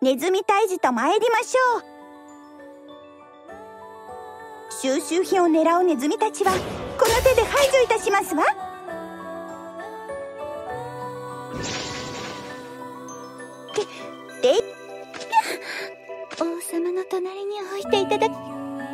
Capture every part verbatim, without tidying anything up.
ネズミ退治と参りましょう。収集品を狙うネズミたちはこの手で排除いたしますわ。で、で、王様の隣に置いていただき、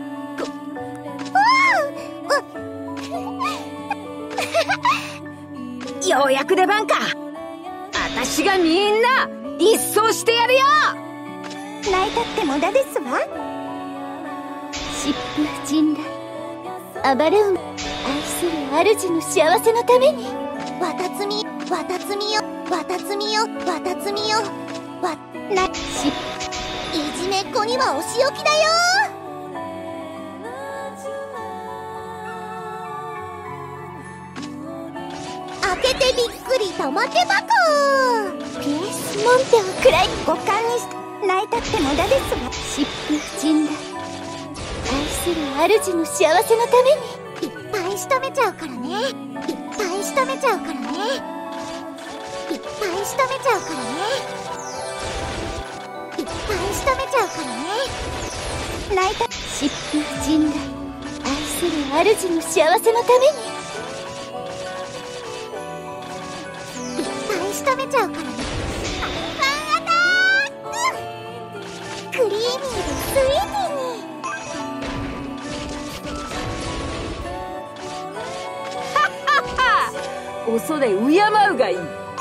ようやく出番か。私がみんな一掃してやるよ。 泣いたって無駄ですわ。疾風陣雷、暴れ馬、愛する主の幸せのために。わたつみ、わたつみよ、わたつみよ、わたつみよ、わ、な、し、いじめっ子にはお仕置きだよ。開けてびっくり玉手箱。ピエスモンテを食らい五感にして泣いたって無駄ですわ。疾風陣雷、愛する主の幸せのために。いっぱい仕留めちゃうからね。いっぱい仕留めちゃうからね。いっぱい仕留めちゃうからね。いっぱい仕留めちゃうからね。泣いた疾風陣雷、愛する主の幸せのために。いっぱい仕留めちゃうからね。アンアタック。クリーミーでスイーティーに。 恐れ敬うがいい。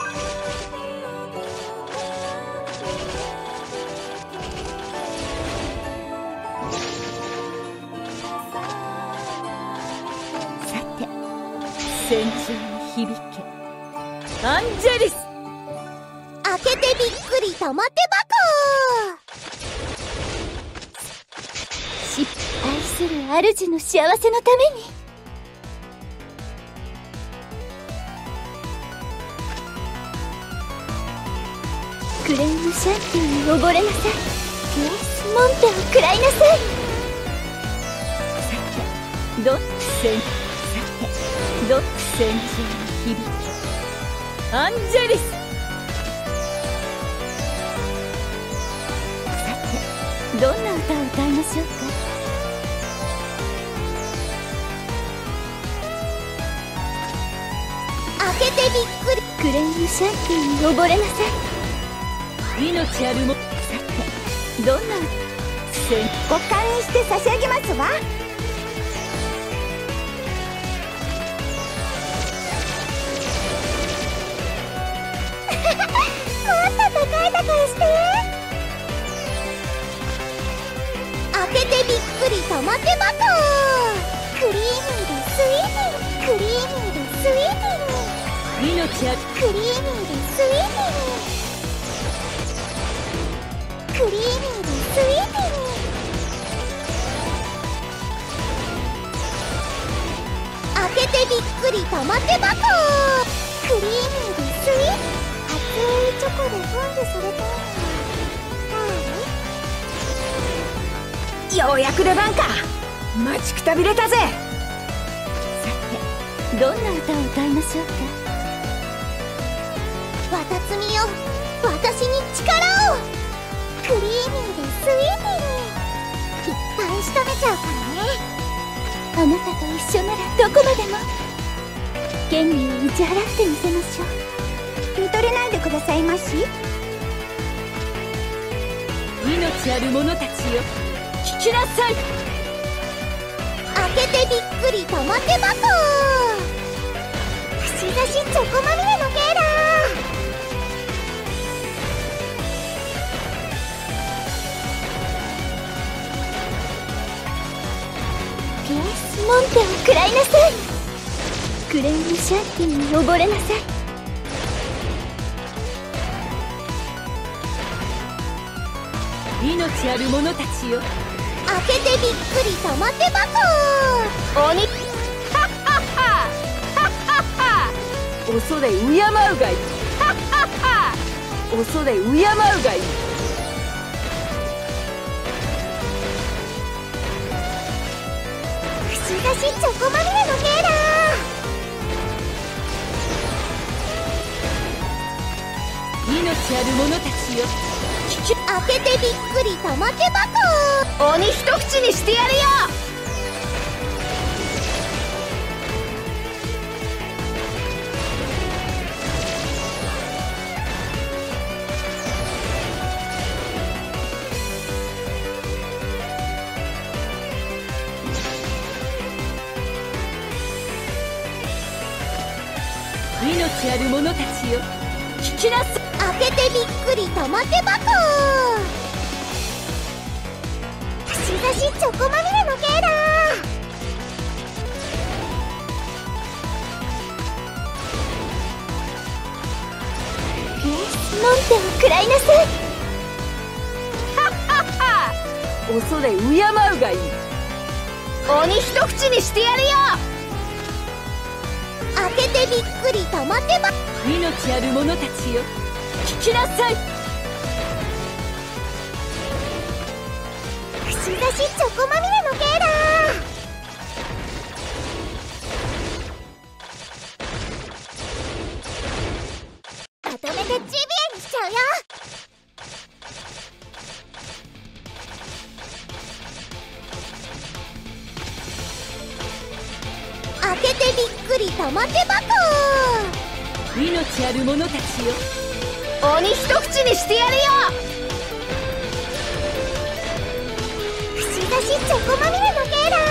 さて、 戦場に響け、アンジェリス。 開けてびっくり玉手箱。し、愛する主の幸せのために。クレームシャンティーに溺れなさい。ピエスモンテを食らいなさい。さて、どっ戦、さて、どっ戦場に響け、 アンジェリス。 さて、どんな歌を歌いましょうか。開けてびっくり。クレームシャンティーに溺れなさい。 命あるも。さて、どんな戦、五感にして差し上げますわ。もっと高い高いして。開けてびっくり玉手箱。クリーミーでスイーティー、クリーミーでスイーティーに。 命ある。 クリーミーでスイーティーに。クリーミーでスイーティーに。開けてびっくり玉手箱。クリーミーでスイート。熱いチョコでフォンデされたようやく出番か。待ちくたびれたぜ。さて、どんな歌を歌いましょうか。わたつみよ、私に力を。クリーミーでスイーティーに。いっぱい仕留めちゃうからね。あなたと一緒ならどこまでも。権利を打ち払ってみせましょう。見とれないでくださいまし。 命ある者たちよ、聞きなさい。 開けてびっくり玉手箱。串刺しチョコまみれのケーラー。ピエスモンテを食らいなさい。クレームシャンティーに溺れなさい。 命ある者たちよ、 開けてびっくり玉手箱。鬼、 はっはっははっはっは。恐れ敬うがいい。はっはっは恐れ敬うがいい。 串刺しチョコまみれのケーラー。 命ある者たちよ、聞開けてびっくり玉手箱。 鬼一口にしてやるよ。命ある者たちよ、聞きなさい。 開けてびっくり玉手箱。串刺しチョコまみれの系だ。ピエスモンテを食らいなさい。 はっはっは。恐れ敬うがいい。鬼一口にしてやるよ。 開けてびっくり玉手箱。 命ある者たちよ、聞きなさい。 串刺しチョコまみれの系だ。まとめてジビエにしちゃうよ。開けてびっくり玉手箱。 命ある者たちよ、鬼一口にしてやるよ。 串刺しチョコまみれの系だ。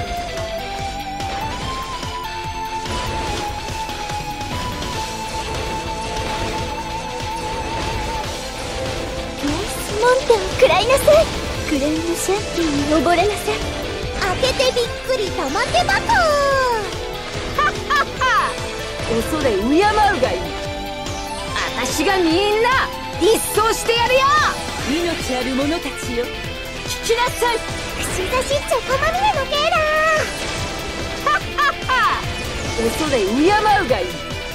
ピエスモンテを食らいなさい。クレームシャンティーに溺れなさい。開けてびっくり玉手箱。 はっはっは。恐れ敬うがいい。私がみんな一掃してやるよ。命ある者たちよ、聞きなさい。 串刺しチョコまみれの系だ。 はっはっは。恐れ敬うがいい。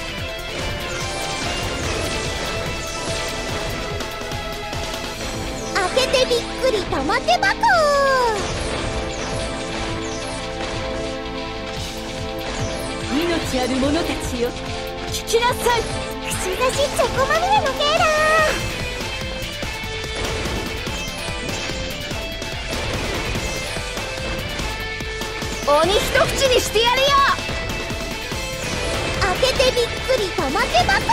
開けてびっくり玉手箱。 命ある者たちよ、聞きなさい。 串刺しチョコまみれの系だ。 鬼一口にしてやるよ。 開けてびっくり玉手箱。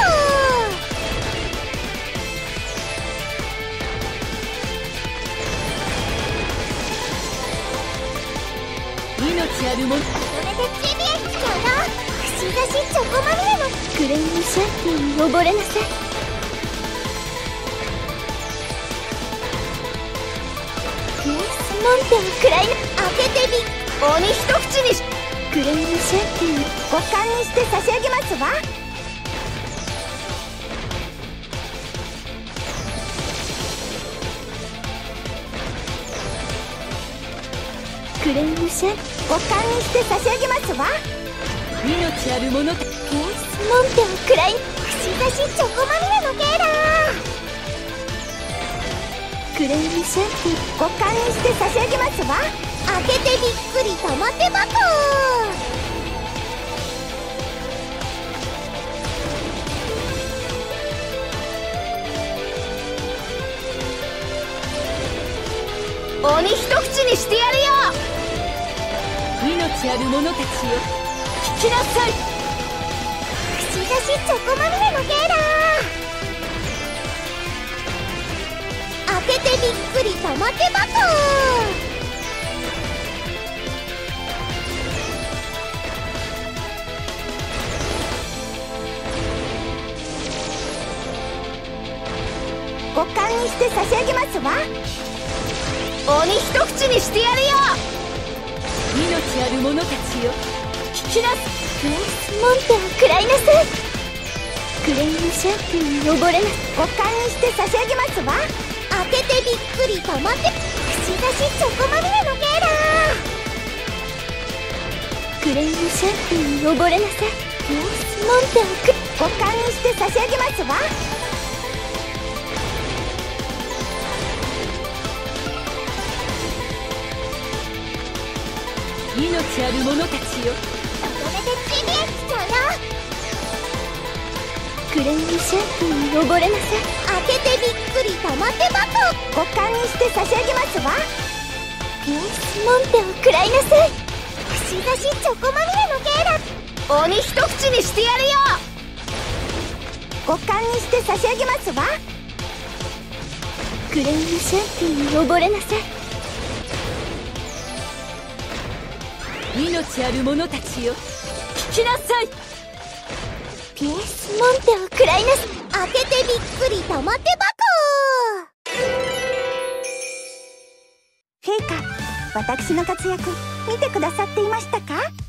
命ある者。 まとめてジビエにしちゃうよ。串刺しチョコまみれのクレームシャンティーに溺れなさい。ピエスモンテを食らいな。開けてびっ鬼一口にし。 クレームシャンティーにご勘にして差し上げますわ。クレームシャンご勘にして差し上げますわ。 命ある者たち。 ピエスモンテを食らい。串刺しチョコまみれの系だ。クレームシャンティーご勘にして差し上げますわ。開けてびっくり玉手箱。 鬼一口にしてやるよ。命ある者たちよ、聞きなさい。 串刺しチョコまみれの系だ。開けてびっくり玉手箱。ご勘にして差し上げますわ。 鬼一口にしてやるよ。命ある者たちよ、聞きなさい。 ピエスモンテを食らいなさい。クレームシャンティーに溺れな。ご勘にして差し上げますわ。開けてびっくり玉手。串刺しチョコまみれの系だ。クレームシャンティーに溺れなさい。ピエスモンテを食ご勘にして差し上げますわ。 命ある者たちよ、 まとめてジビエしちゃうよ。 クレームシャンプーに溺れなさい。開けてびっくり玉手箱、五感にして差し上げますわ。ピエスモンテを食らいなさい。串刺しチョコまみれのケーラ、 鬼一口にしてやるよ。 五感にして差し上げますわ。クレームシャンプーに溺れなさい。 命ある者たちよ、聞きなさい。 ピエスモンテを食らいなさい。開けてびっくり玉手箱。陛下、私の活躍見てくださっていましたか？